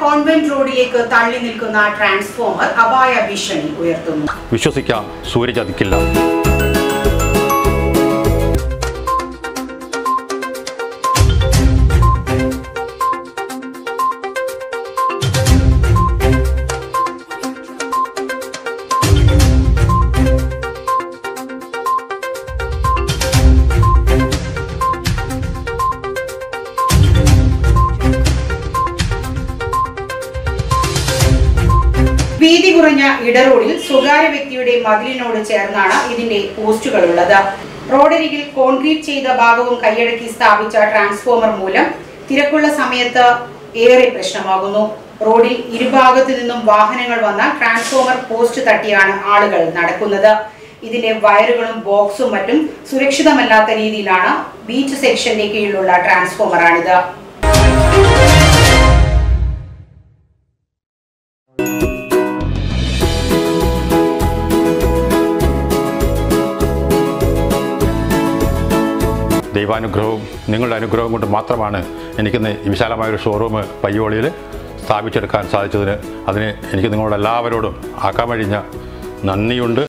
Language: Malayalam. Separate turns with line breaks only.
കോൺവെന്റ് റോഡിലേക്ക് തള്ളി നിൽക്കുന്ന ട്രാൻസ്ഫോമർ അപായ ഭീഷണി ഉയർത്തുന്നു.
വിശ്വസിക്കാം, സൂര്യ ചതിക്കില്ല.
വീതി കുറഞ്ഞ ഇടറോഡിൽ സ്വകാര്യ വ്യക്തിയുടെ മതിലിനോട് ചേർന്നാണ് ഇതിന്റെ പോസ്റ്റുകൾ ഉള്ളത്. റോഡരികിൽ കോൺക്രീറ്റ് ചെയ്ത ഭാഗവും കൈയടക്കി സ്ഥാപിച്ച ട്രാൻസ്ഫോമർ മൂലം തിരക്കുള്ള സമയത്ത് ഏറെ പ്രശ്നമാകുന്നു. റോഡിൽ ഇരുഭാഗത്തു നിന്നും വാഹനങ്ങൾ വന്ന ട്രാൻസ്ഫോമർ പോസ്റ്റ് തട്ടിയാണ് ആളുകൾ നടക്കുന്നത്. ഇതിന്റെ വയറുകളും ബോക്സും മറ്റും സുരക്ഷിതമല്ലാത്ത രീതിയിലാണ് ബീച്ച് സെക്ഷന്റെ കീഴിലുള്ള ട്രാൻസ്ഫോമറാണിത്.
ദൈവാനുഗ്രഹവും നിങ്ങളുടെ അനുഗ്രഹവും കൊണ്ട് മാത്രമാണ് എനിക്കിന്ന് വിശാലമായൊരു ഷോറൂം പയ്യോളിയിൽ സ്ഥാപിച്ചെടുക്കാൻ സാധിച്ചതിന് അതിന് എനിക്ക് നിങ്ങളോട് എല്ലാവരോടും ആക്കാൻ കഴിഞ്ഞ നന്ദിയുണ്ട്.